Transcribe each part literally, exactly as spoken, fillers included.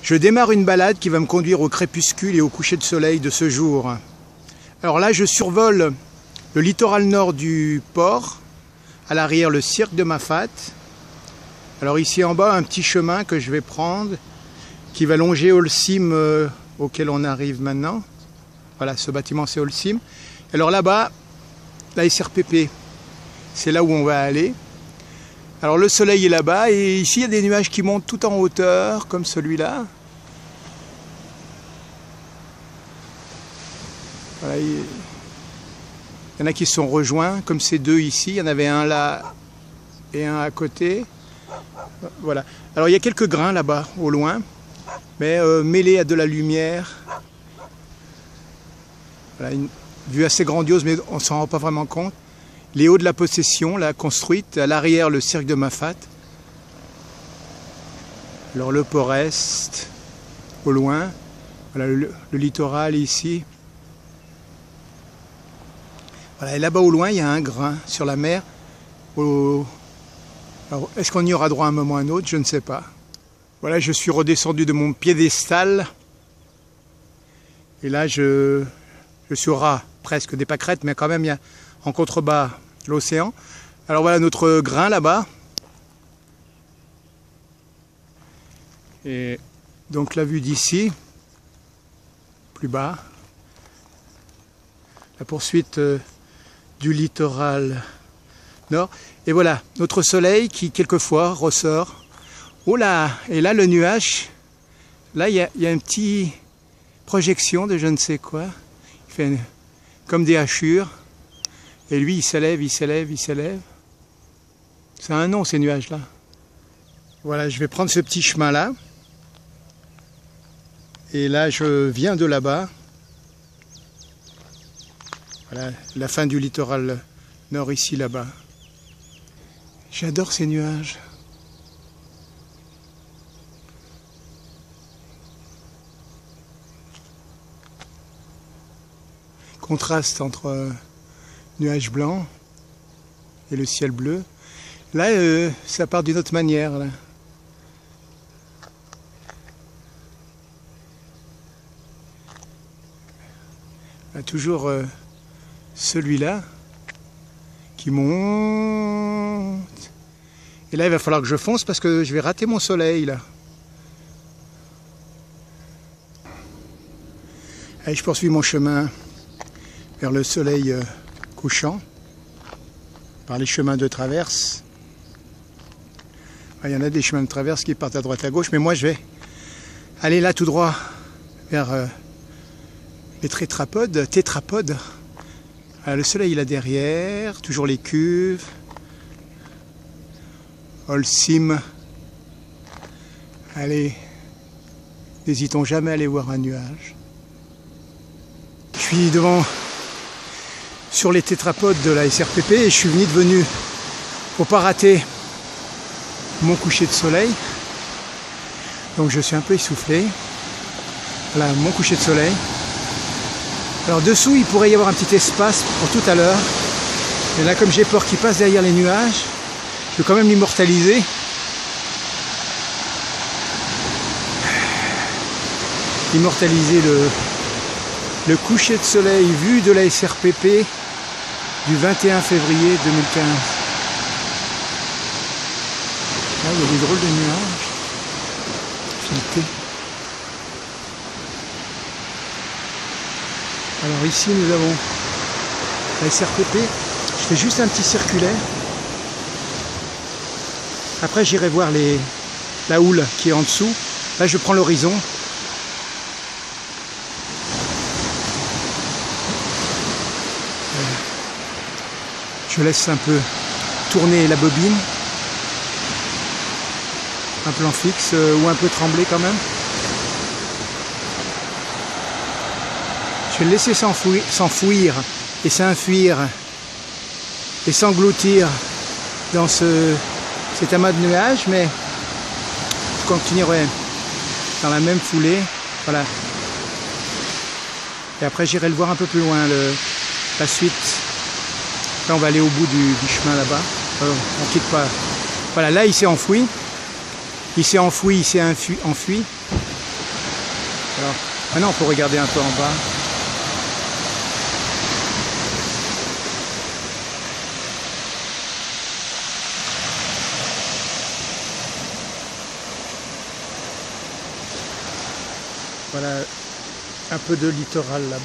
Je démarre une balade qui va me conduire au crépuscule et au coucher de soleil de ce jour. Alors là, je survole le littoral nord du port, à l'arrière le cirque de Mafate. Alors ici en bas, un petit chemin que je vais prendre qui va longer Holcim euh, auquel on arrive maintenant. Voilà, ce bâtiment c'est Holcim. Alors là-bas, la S R P P, c'est là où on va aller. Alors le soleil est là-bas et ici il y a des nuages qui montent tout en hauteur, comme celui-là. Voilà, il y en a qui se sont rejoints, comme ces deux ici. Il y en avait un là et un à côté. Voilà. Alors il y a quelques grains là-bas, au loin, mais euh, mêlés à de la lumière. Voilà, une vue assez grandiose, mais on ne s'en rend pas vraiment compte. Les hauts de la possession, là, construite, à l'arrière le cirque de Mafate. Alors le port-est, au loin. Voilà le, le littoral ici. Voilà, et là-bas au loin, il y a un grain sur la mer. Au... Est-ce qu'on y aura droit à un moment ou à un autre? Je ne sais pas. Voilà, je suis redescendu de mon piédestal. Et là, je, je suis au ras presque des pâquerettes, mais quand même, il y a en contrebas l'océan. Alors voilà notre grain là-bas. Et donc la vue d'ici, plus bas. La poursuite euh, du littoral nord. Et voilà, notre soleil qui quelquefois ressort. Oh là, et là le nuage, là il y a, y a une petite projection de je ne sais quoi. Il fait une, comme des hachures. Et lui il s'élève, il s'élève, il s'élève. C'est un nom ces nuages-là. Voilà, je vais prendre ce petit chemin-là. Et là je viens de là-bas. Voilà, la fin du littoral nord ici, là-bas. J'adore ces nuages. Contraste entre euh, nuages blancs et le ciel bleu. Là, euh, ça part d'une autre manière. Là. Là, toujours euh, celui-là qui monte. Et là, il va falloir que je fonce parce que je vais rater mon soleil, là. Allez, je poursuis mon chemin vers le soleil euh, couchant, par les chemins de traverse. Il y en a des chemins de traverse qui partent à droite à gauche, mais moi, je vais aller là tout droit vers euh, les tétrapodes. tétrapodes. Alors, le soleil est là derrière, toujours les cuves. Holcim. Allez, n'hésitons jamais à aller voir un nuage. Je suis devant, sur les tétrapodes de la S R P P et je suis venu devenu, pour pas rater mon coucher de soleil. Donc je suis un peu essoufflé. Voilà, mon coucher de soleil. Alors dessous, il pourrait y avoir un petit espace pour tout à l'heure. Mais là, comme j'ai peur qu'il passe derrière les nuages, je vais quand même l'immortaliser. Immortaliser le, le coucher de soleil vu de la S R P P du vingt et un février deux mille quinze. Là, il y a des drôles de nuages filetés. Alors ici, nous avons la S R P P. Je fais juste un petit circulaire. Après, j'irai voir les, la houle qui est en dessous. Là, je prends l'horizon. Je laisse un peu tourner la bobine. Un plan fixe euh, ou un peu tremblé quand même. Je vais le laisser s'enfouir, s'enfouir et s'enfuir et s'engloutir dans ce, cet amas de nuages, mais je continuerai dans la même foulée. Voilà. Et après, j'irai le voir un peu plus loin, le, la suite. Là, on va aller au bout du, du chemin là-bas. Euh, on quitte pas. Voilà, là, il s'est enfoui. Il s'est enfoui, il s'est enfui. Alors, maintenant, il faut regarder un peu en bas. Voilà un peu de littoral là-bas.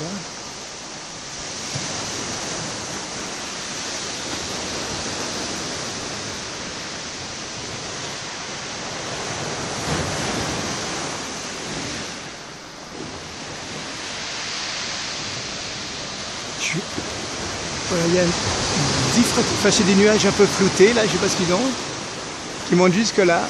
Voilà, il y a dix fra... enfin, c'est des nuages un peu floutés là, je sais pas ce qu'ils ont, qui montent jusque là.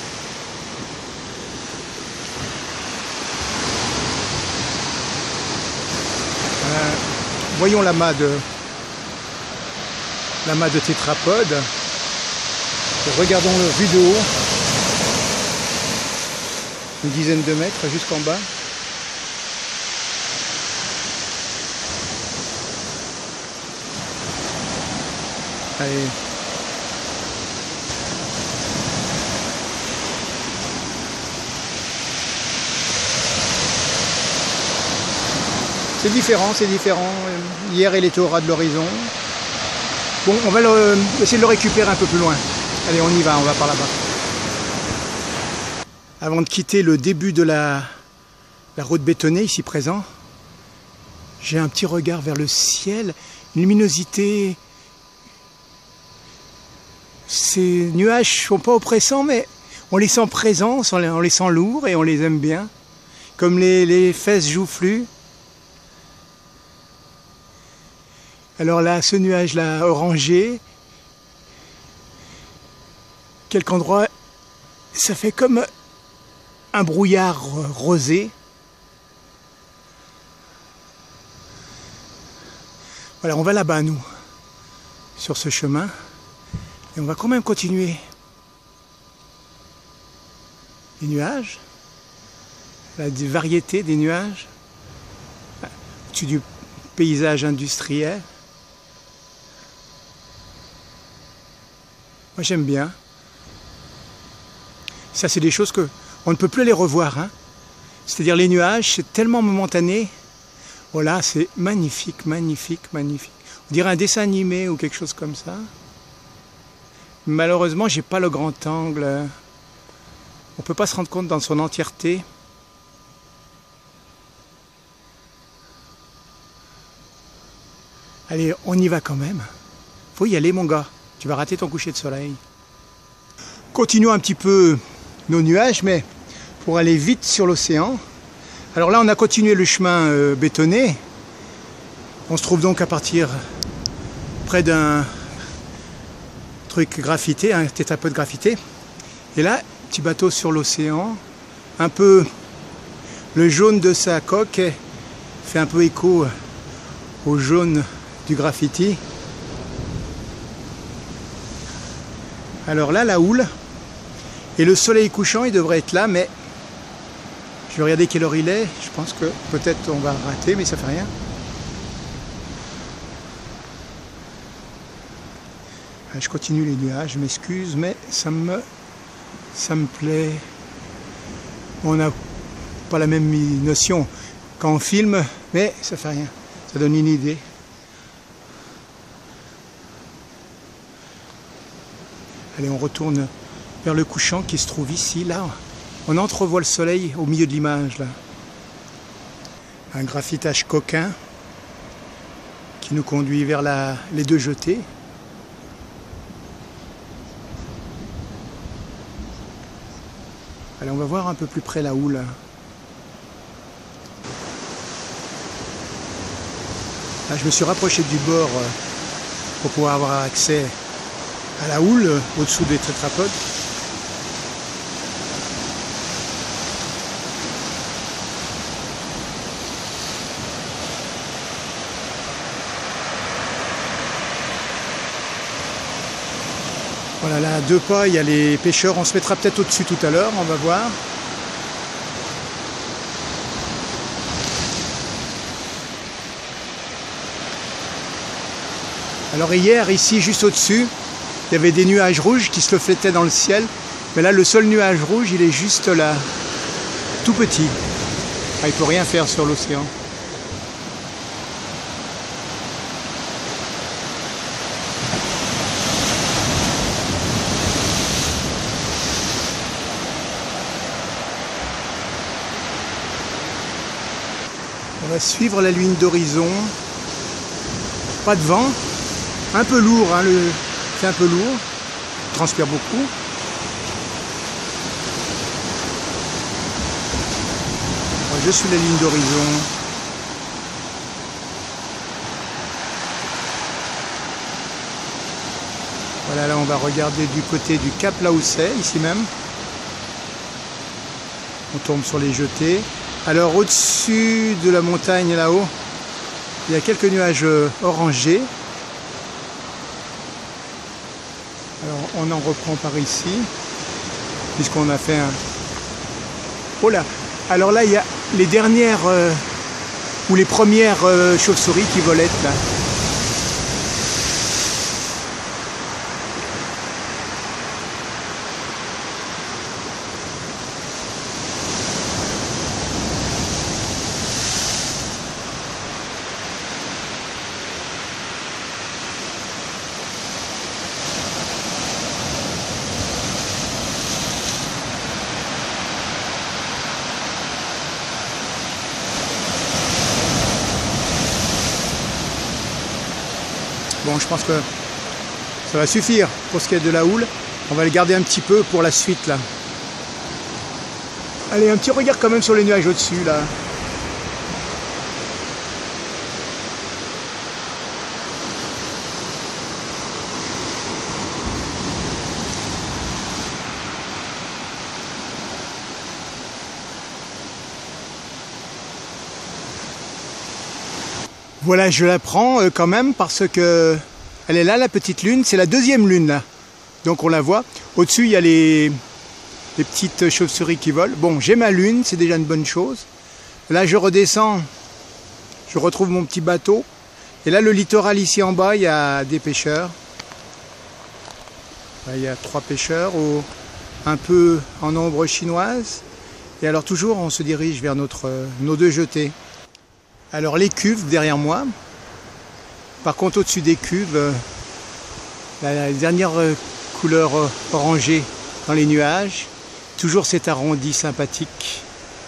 Voilà. Voyons l'amas de l'amas de tétrapodes. Et regardons le vue de haut, une dizaine de mètres jusqu'en bas. Allez. C'est différent, c'est différent. Hier, il était au ras de l'horizon. Bon, on va le, essayer de le récupérer un peu plus loin. Allez, on y va, on va par là-bas. Avant de quitter le début de la, la route bétonnée, ici présent, j'ai un petit regard vers le ciel, une luminosité. Ces nuages sont pas oppressants, mais on les sent présents, on les sent lourds et on les aime bien. Comme les, les fesses joufflues. Alors là, ce nuage-là orangé, quelque endroit, ça fait comme un brouillard rosé. Voilà, on va là-bas, nous, sur ce chemin. Et on va quand même continuer. Les nuages, la variété des nuages, au-dessus du paysage industriel. Moi j'aime bien. Ça c'est des choses que on ne peut plus les revoir. Hein. C'est-à-dire les nuages, c'est tellement momentané. Voilà, c'est magnifique, magnifique, magnifique. On dirait un dessin animé ou quelque chose comme ça. Malheureusement, j'ai pas le grand angle. On peut pas se rendre compte dans son entièreté. Allez, on y va quand même. Faut y aller, mon gars. Tu vas rater ton coucher de soleil. Continuons un petit peu nos nuages, mais pour aller vite sur l'océan. Alors là, on a continué le chemin euh, bétonné. On se trouve donc à partir près d'un truc graffité, un tétrapode graffité. Et là, petit bateau sur l'océan, un peu le jaune de sa coque fait un peu écho au jaune du graffiti. Alors là, la houle et le soleil couchant, il devrait être là, mais je vais regarder quelle heure il est. Je pense que peut-être on va rater, mais ça fait rien. Je continue les nuages, je m'excuse, mais ça me, ça me plaît. On n'a pas la même notion quand on filme, mais ça fait rien. Ça donne une idée. Allez, on retourne vers le couchant qui se trouve ici, là. On entrevoit le soleil au milieu de l'image, là. Un graffitage coquin qui nous conduit vers la, les deux jetées. Allez, on va voir un peu plus près la houle. Là, je me suis rapproché du bord pour pouvoir avoir accès à la houle au-dessous des tétrapodes. Voilà, là, à deux pas, il y a les pêcheurs. On se mettra peut-être au-dessus tout à l'heure, on va voir. Alors hier, ici, juste au-dessus, il y avait des nuages rouges qui se reflétaient dans le ciel. Mais là, le seul nuage rouge, il est juste là, tout petit. Ah, il ne peut rien faire sur l'océan. On va suivre la ligne d'horizon. Pas de vent. Un peu lourd, hein, le... c'est un peu lourd. Il transpire beaucoup. Je suis la ligne d'horizon. Voilà, là on va regarder du côté du Cap Laousset, ici même. On tombe sur les jetées. Alors au-dessus de la montagne là-haut, il y a quelques nuages orangés. Alors on en reprend par ici, puisqu'on a fait un... Oh là! Alors là, il y a les dernières euh, ou les premières euh, chauves-souris qui volaient là. Bon, je pense que ça va suffire pour ce qui est de la houle. On va le garder un petit peu pour la suite là. Allez, un petit regard quand même sur les nuages au-dessus là. Voilà, je la prends quand même parce que elle est là, la petite lune. C'est la deuxième lune là. Donc on la voit. Au-dessus, il y a les, les petites chauves-souris qui volent. Bon, j'ai ma lune, c'est déjà une bonne chose. Là, je redescends. Je retrouve mon petit bateau. Et là, le littoral ici en bas, il y a des pêcheurs. Là, il y a trois pêcheurs, au, un peu en ombre chinoise. Et alors toujours, on se dirige vers notre, nos deux jetées. Alors les cuves derrière moi, par contre au-dessus des cuves, la dernière couleur orangée dans les nuages, toujours cet arrondi sympathique.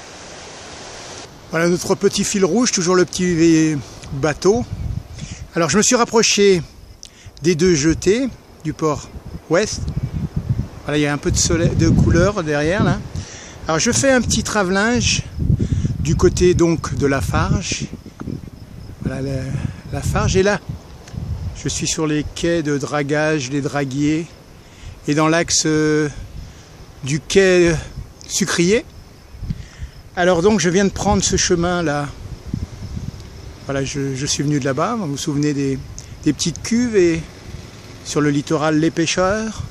Voilà notre petit fil rouge, toujours le petit bateau. Alors je me suis rapproché des deux jetées du port ouest. Voilà, il y a un peu de, soleil, de couleur derrière là. Alors je fais un petit travellinge du côté donc de Lafarge. Voilà la, Lafarge. Et là, je suis sur les quais de dragage, les draguiers, et dans l'axe euh, du quai Sucrier. Alors donc, je viens de prendre ce chemin là. Voilà, je, je suis venu de là-bas. Vous vous souvenez des, des petites cuves et sur le littoral les pêcheurs.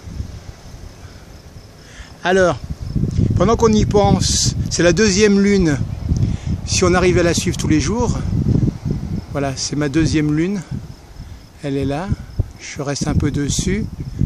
Alors, pendant qu'on y pense, c'est la deuxième lune. Si on arrive à la suivre tous les jours, voilà, c'est ma deuxième lune. Elle est là. Je reste un peu dessus.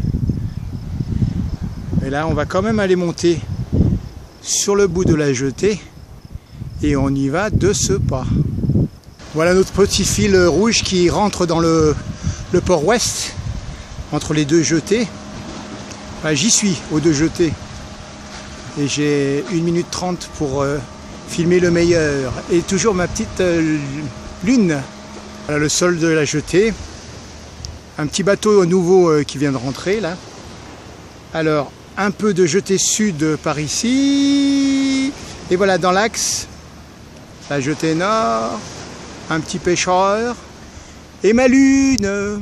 Et là, on va quand même aller monter sur le bout de la jetée. Et on y va de ce pas. Voilà notre petit fil rouge qui rentre dans le, le port ouest, entre les deux jetées. Enfin, j'y suis, aux deux jetées. Et j'ai une minute trente pour euh, filmer le meilleur. Et toujours ma petite euh, lune. Voilà le sol de la jetée. Un petit bateau nouveau euh, qui vient de rentrer là. Alors, un peu de jetée sud par ici. Et voilà, dans l'axe, la jetée nord. Un petit pêcheur. Et ma lune.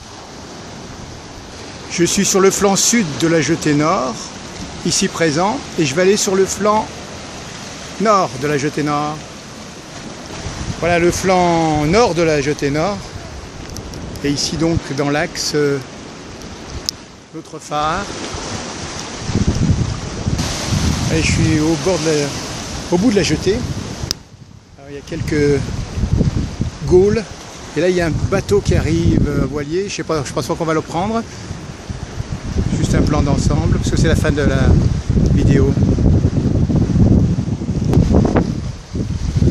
Je suis sur le flanc sud de la jetée nord. Ici présent, et je vais aller sur le flanc nord de la jetée nord. Voilà le flanc nord de la jetée nord. Et ici donc dans l'axe, euh, l'autre phare. Et je suis au bord de la, au bout de la jetée. Alors, il y a quelques gaules. Et là il y a un bateau qui arrive, euh, voilier. Je sais pas, je pense pas qu'on va le prendre. Juste un plan d'ensemble, parce que c'est la fin de la vidéo.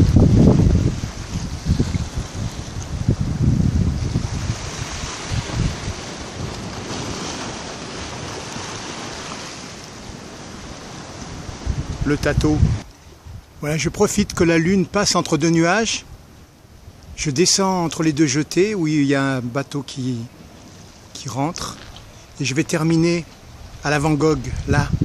le Tato. Voilà, je profite que la lune passe entre deux nuages. Je descends entre les deux jetées où il y a un bateau qui, qui rentre. Et je vais terminer à la Van Gogh, là.